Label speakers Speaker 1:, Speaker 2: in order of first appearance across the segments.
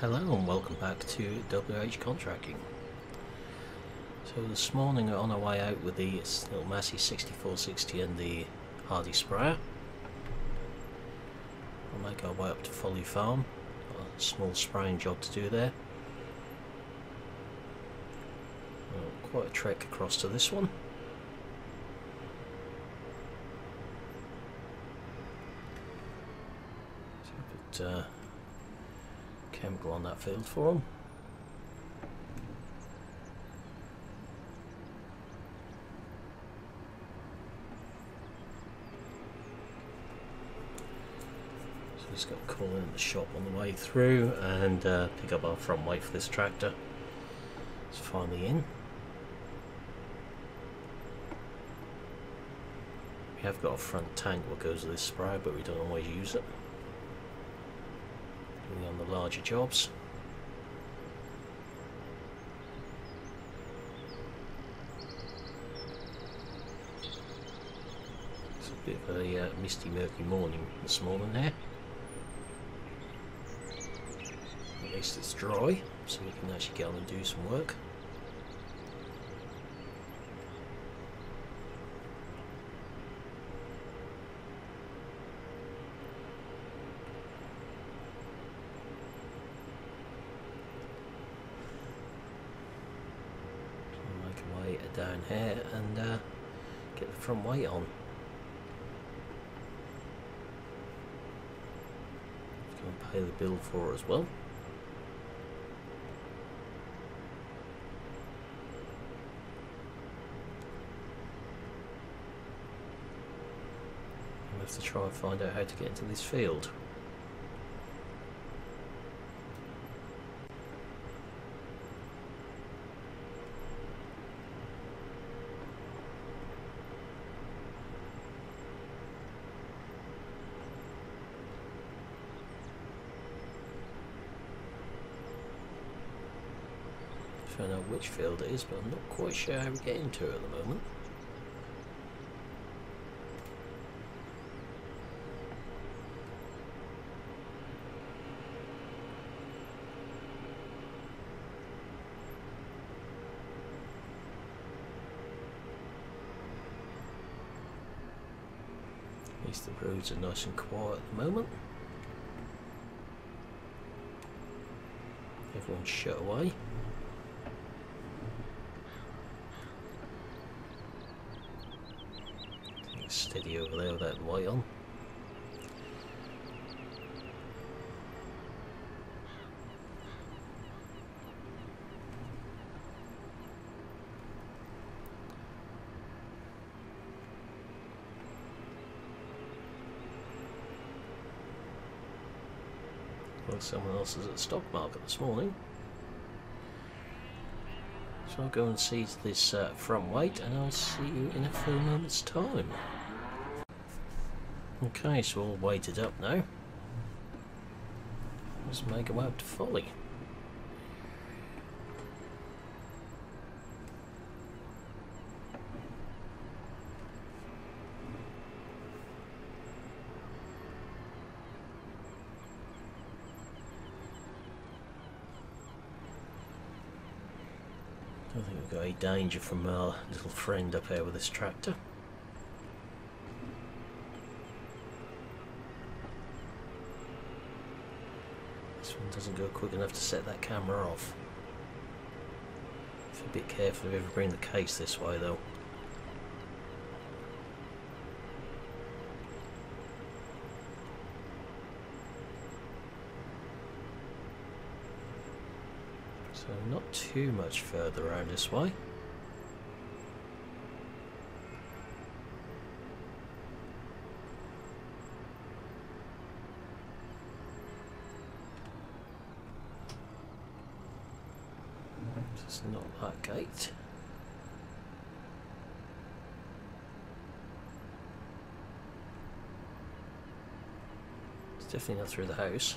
Speaker 1: Hello and welcome back to WH Contracting. So this morning we're on our way out with the little Massey 6460 and the Hardy sprayer. We'll make our way up to Folly Farm. Got a small spraying job to do there. Well, quite a trek across to this one. So a bit chemical on that field for them. So just got to call in the shop on the way through and pick up our front weight for this tractor. It's finally in. We have got a front tank that goes with this sprayer, but we don't always use it. Only on the larger jobs. It's a bit of a misty, murky morning this morning there. At least it's dry, so we can actually get on and do some work. Down here and get the front weight on. Go and pay the bill for it as well. We'll have to try and find out how to get into this field. I don't know which field it is, but I'm not quite sure how we get into it at the moment. At least the roads are nice and quiet at the moment. Everyone's shut away. Steady over there without the weight on. Well, someone else is at the stock market this morning. So I'll go and seize this front weight and I'll see you in a few moments' time. Okay, so all weighted up now. Let's make our way up to Folly. I don't think we've got any danger from our little friend up here with this tractor. This one doesn't go quick enough to set that camera off. Have to be a bit careful if you ever bring the case this way though. So not too much further around this way. It's not that gate. It's definitely not through the house.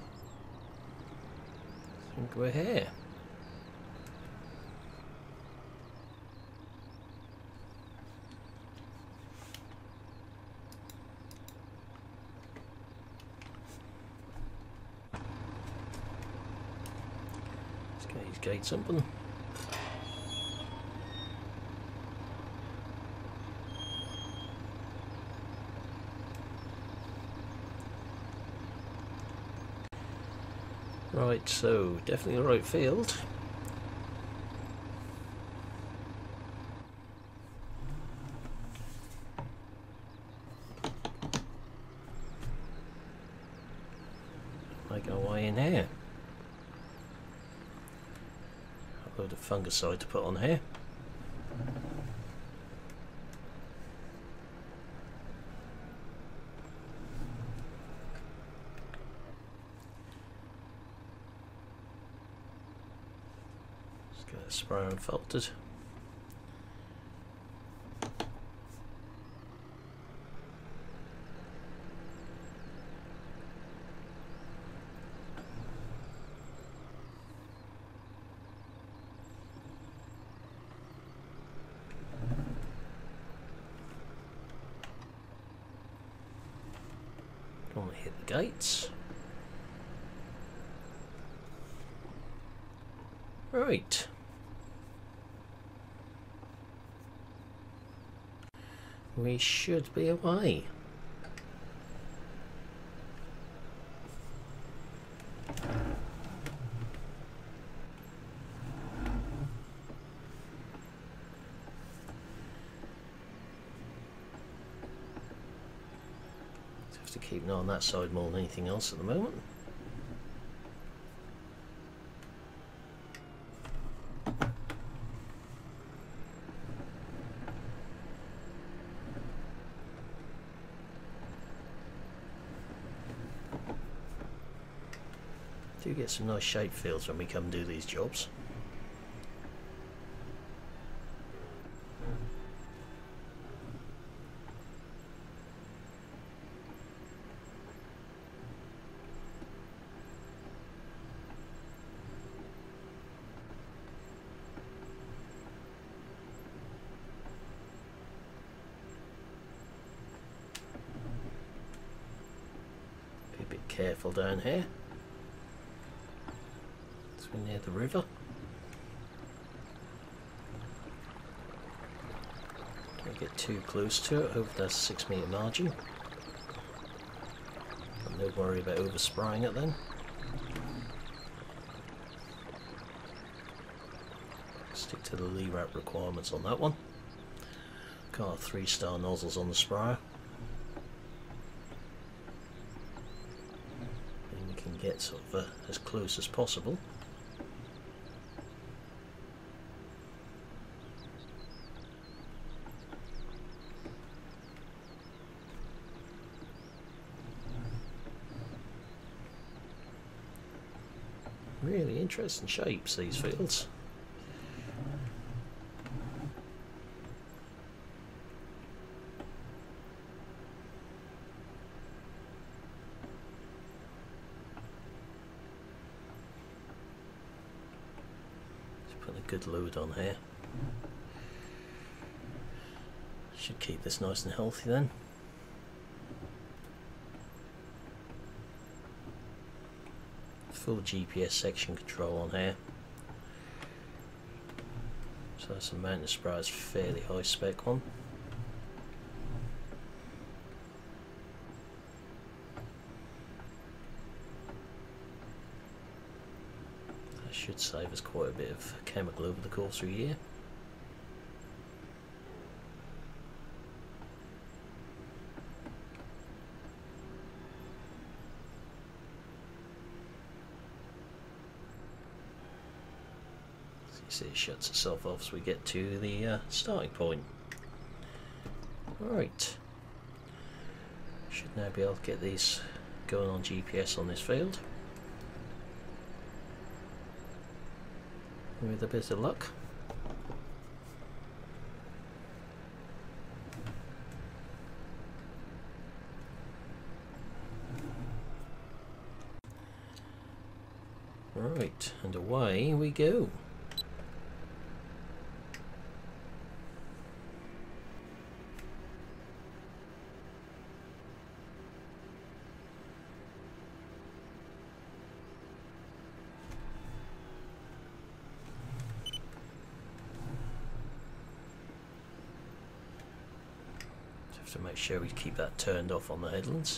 Speaker 1: I think we're here. Get these gates open. Right, so definitely the right field. Make our way in here. A load of fungicide to put on here. Let's get a sprayer unfolded. Don't want to hit the gates. Right. We should be away. Have to keep an eye on that side more than anything else at the moment. Do get some nice shape fields when we come do these jobs. Be a bit careful down here. We're near the river. Don't get too close to it over that 6 metre margin. And no worry about overspraying it then. Stick to the LEWRAP requirements on that one. Got 3-star nozzles on the sprayer. And we can get sort of as close as possible. Really interesting shapes, these fields. Just put a good load on here. Should keep this nice and healthy then. Full GPS section control on here. So that's a mountain sprayer, it's fairly high spec one. That should save us quite a bit of chemical over the course of a year. See, it shuts itself off as we get to the starting point. Right, should now be able to get these going on GPS on this field with a bit of luck. Right, and away we go. to make sure we keep that turned off on the headlands.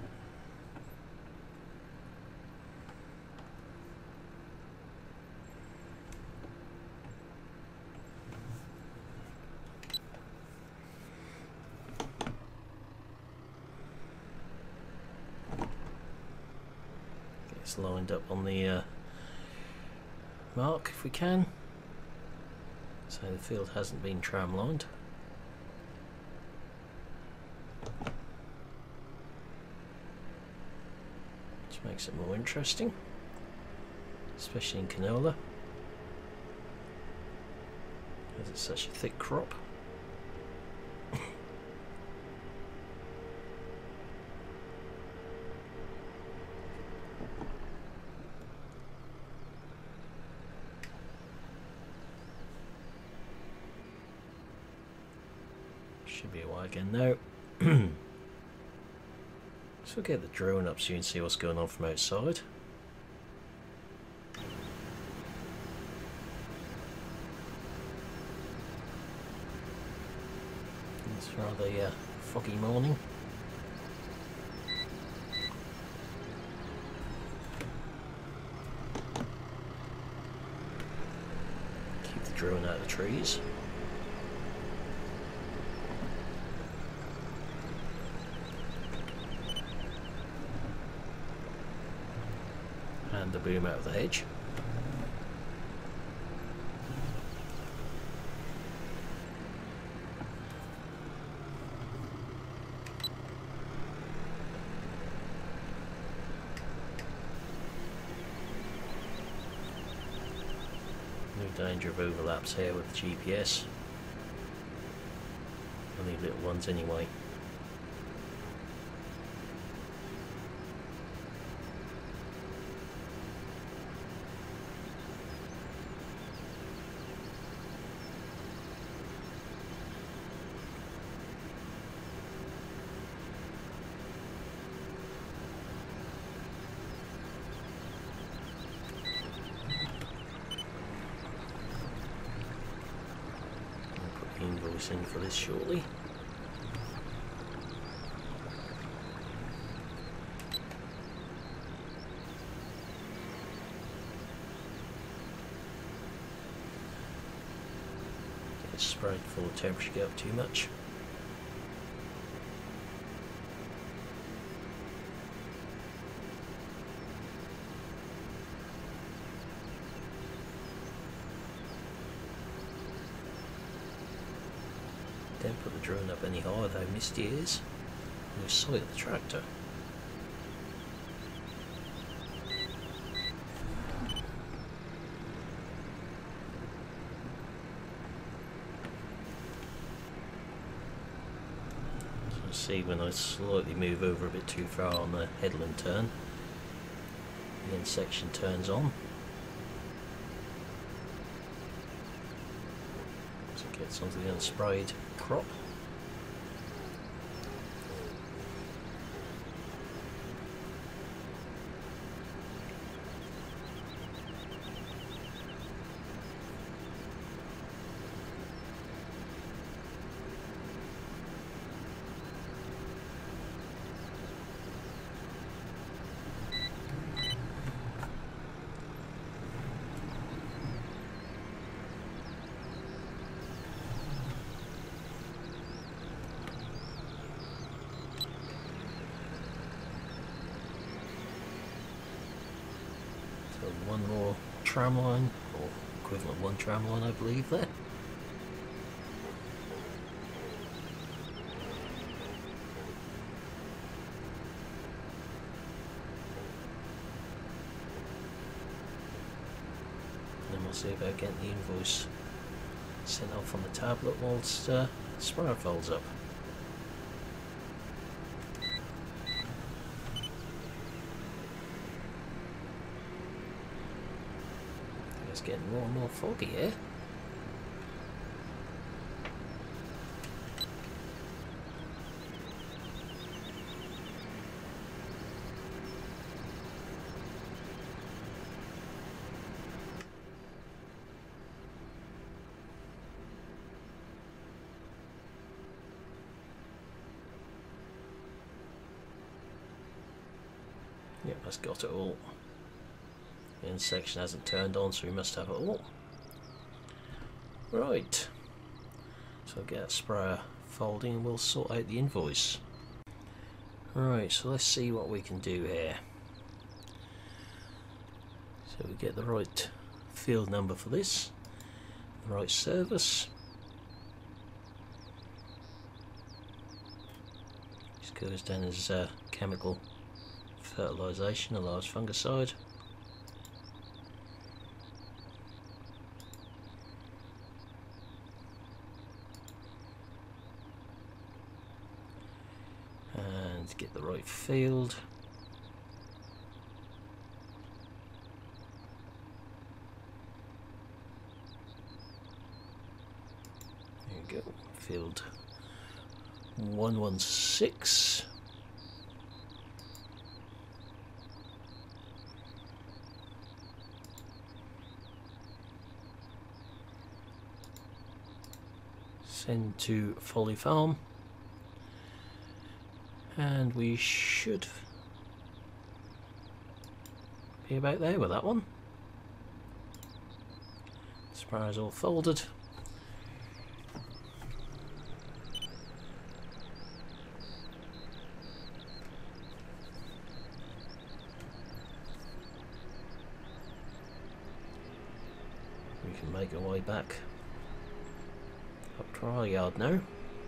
Speaker 1: Get this lined up on the mark if we can. So the field hasn't been tram lined. Which makes it more interesting, especially in canola, as it's such a thick crop. Should be a while again now. So we'll get the drone up so you can see what's going on from outside. It's rather a foggy morning. Keep the drone out of the trees. And the boom out of the hedge. No danger of overlaps here with the GPS. Only little ones anyway. Invoice in for this shortly. Get sprayed before the temperature get up too much. Don't put the drone up any higher though, misty is. Lose sight of the tractor. So see when I slightly move over a bit too far on the headland turn, the end section turns on. So it gets onto the unsprayed crop. One more tram line, or equivalent one tram line I believe there. Then we'll see about getting the invoice sent off on the tablet whilst sprayer folds up. It's getting more and more foggy here. That's got it all. The end section hasn't turned on, so we must have it all. Right. So I'll get that sprayer folding and we'll sort out the invoice. Right, so let's see what we can do here. So we get the right field number for this, the right service. This goes down as chemical fertilisation, a large fungicide. And get the right field. There you go, field 116. Send to Folly Farm, and we should be about there with that one. Sprayer's all folded. We can make our way back up to our yard now.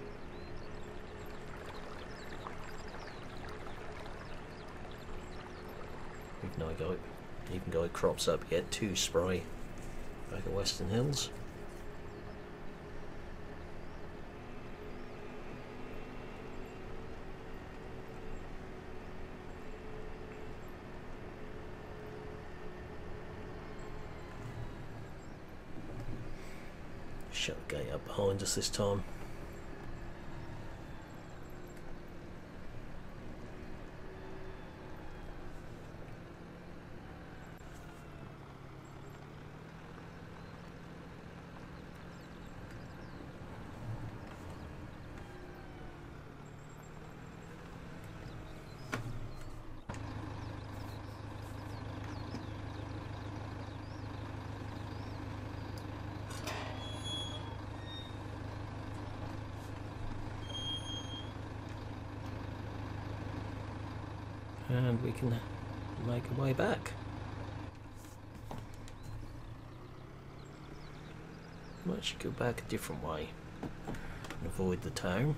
Speaker 1: Even though it crops up yet to spray back at Western Hills. Shut the gate up behind us this time. And we can make our way back. Might should go back a different way and avoid the town.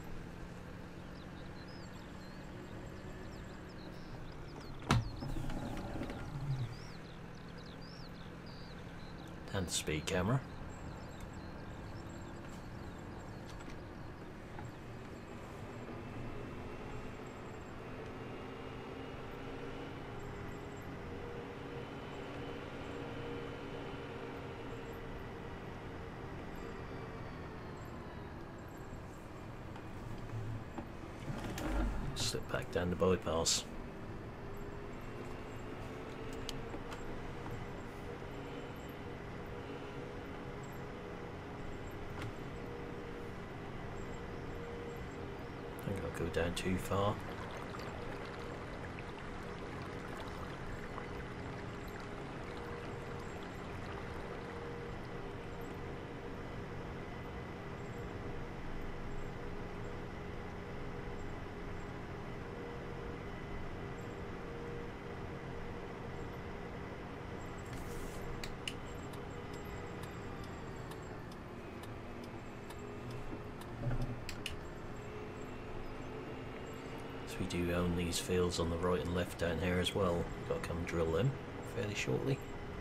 Speaker 1: And the speed camera. Slip back down the bypass. I think I'll go down too far. We do own these fields on the right and left down here as well. We've got to come drill them fairly shortly.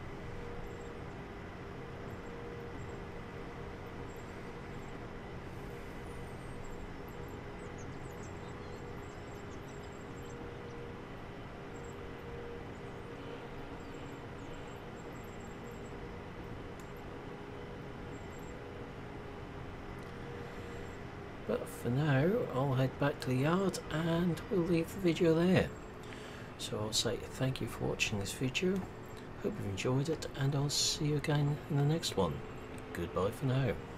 Speaker 1: But for now, I'll head back to the yard and we'll leave the video there. So I'll say thank you for watching this video, hope you've enjoyed it, and I'll see you again in the next one. Goodbye for now.